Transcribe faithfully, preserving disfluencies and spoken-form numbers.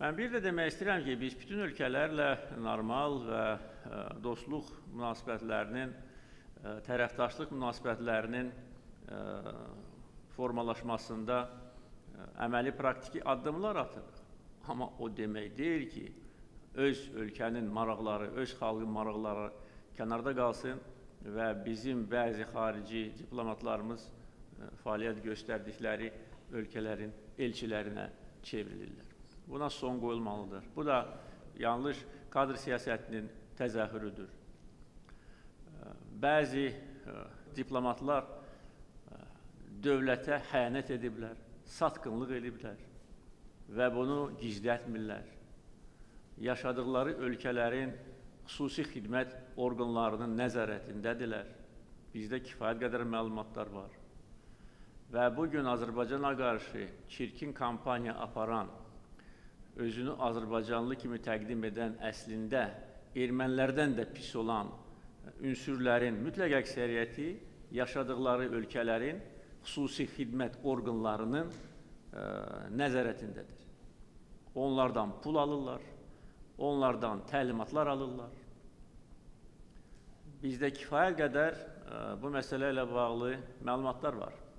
Mən bir də demək istəyirəm ki, biz bütün ölkələrlə normal və ə, dostluq münasibətlərinin, ə, tərəfdaşlıq münasibətlərinin ə, formalaşmasında ə, əməli praktiki addımlar atırıq. Amma o demək deyil ki, öz ölkənin maraqları, öz xalqın maraqları kənarda qalsın və bizim bəzi xarici diplomatlarımız ə, fəaliyyət göstərdikləri ölkələrin elçilərinə çevrilirlər. Buna son qoyulmalıdır. Bu da yanlış kadr siyasətinin təzahürüdür. Bəzi diplomatlar dövlətə xəyanət ediblər, satqınlıq ediblər və bunu gizlətmirlər. Yaşadıkları ölkələrin xüsusi xidmət orqanlarının nəzarətindədirlər. Bizdə kifayət qədər məlumatlar var. Və bugün Azərbaycana qarşı çirkin kampaniya aparan, özünü Azərbaycanlı kimi təqdim edən əslində ermənilərdən də pis olan ünsürlərin mütləq əksəriyyəti yaşadıkları ölkələrin xüsusi xidmət orqanlarının ə, nəzarətindədir. Onlardan pul alırlar, onlardan təlimatlar alırlar. Bizdə kifayət qədər ə, bu məsələ ilə bağlı məlumatlar var.